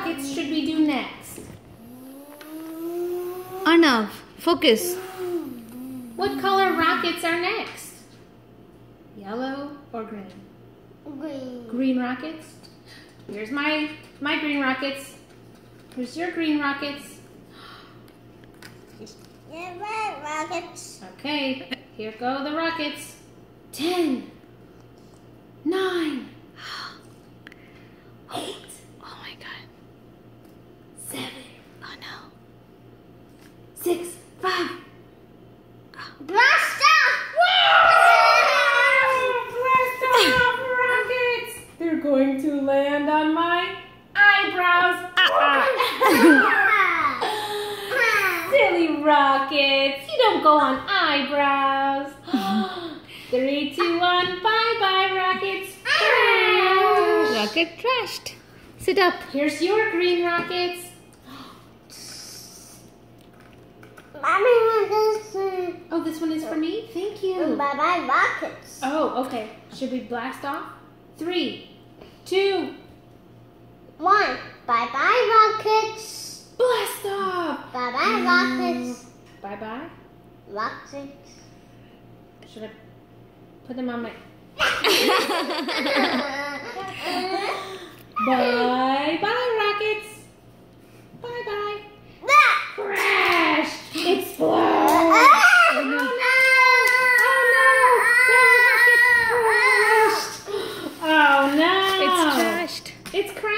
rockets should we do next? Arnav, focus. What color rockets are next? Yellow or green? Green. Green rockets. Here's my green rockets. Here's your green rockets. Red rockets. Okay, here go the rockets. 10, 9, 8, Oh my god. 7, Oh no. 6, 5. Blast off! Blast off rockets! They're going to land on my eyebrows. Silly rockets, you don't go on eyebrows. 3, 2, 1, bye-bye rockets. Rocket crashed. Sit up. Here's your green rockets. Mommy, Oh, this one is for me? Thank you. bye-bye rockets. Oh, okay. Should we blast off? 3, 2, 1. Bye-bye rockets. blast off. Bye-bye rockets. Bye-bye. Rockets. Should I put them on my... Bye-bye, rockets. Bye-bye. Crash! Explode! Oh, no. Oh, no. It's crashed. It's crashed.